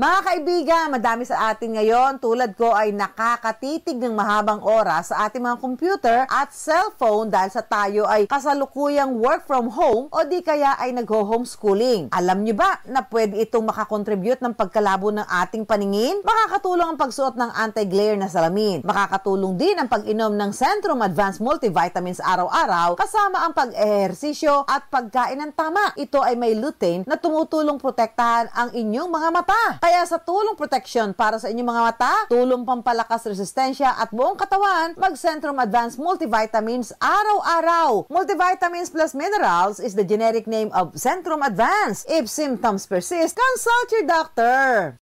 Mga kaibigan, madami sa atin ngayon tulad ko ay nakakatitig ng mahabang oras sa ating mga computer at cellphone dahil sa tayo ay kasalukuyang work from home o di kaya ay nagho-homeschooling. Alam nyo ba na pwede itong makakontribute ng pagkalabo ng ating paningin? Makakatulong ang pagsuot ng anti-glare na salamin. Makakatulong din ang pag-inom ng Centrum Advanced Multivitamins araw-araw kasama ang pag-ehersisyo at pagkain ng tama. Ito ay may lutein na tumutulong protektahan ang inyong mga mata. Kaya sa tulong protection para sa inyong mga mata, tulong pampalakas resistensya at buong katawan, mag-Centrum Advanced Multivitamins araw-araw. Multivitamins plus minerals is the generic name of Centrum Advanced. If symptoms persist, consult your doctor.